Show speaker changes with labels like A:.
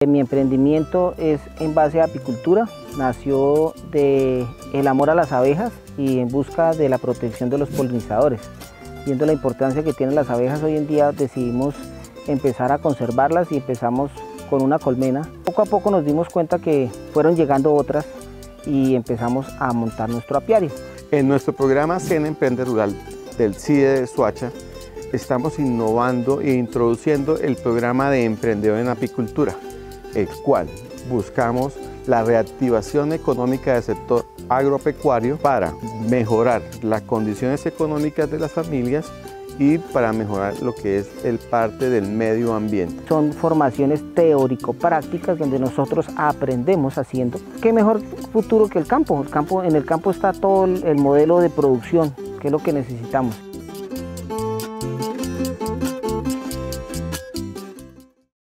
A: Mi emprendimiento es en base a apicultura, nació del amor a las abejas y en busca de la protección de los polinizadores. Viendo la importancia que tienen las abejas hoy en día, decidimos empezar a conservarlas y empezamos con una colmena. Poco a poco nos dimos cuenta que fueron llegando otras y empezamos a montar nuestro apiario.
B: En nuestro programa CEN Emprende Rural del CIDE de Soacha, estamos innovando e introduciendo el programa de Emprendedor en Apicultura, el cual buscamos la reactivación económica del sector agropecuario para mejorar las condiciones económicas de las familias y para mejorar lo que es el parte del medio ambiente.
A: Son formaciones teórico-prácticas donde nosotros aprendemos haciendo. ¿Qué mejor futuro que el campo? En el campo está todo el modelo de producción, que es lo que necesitamos.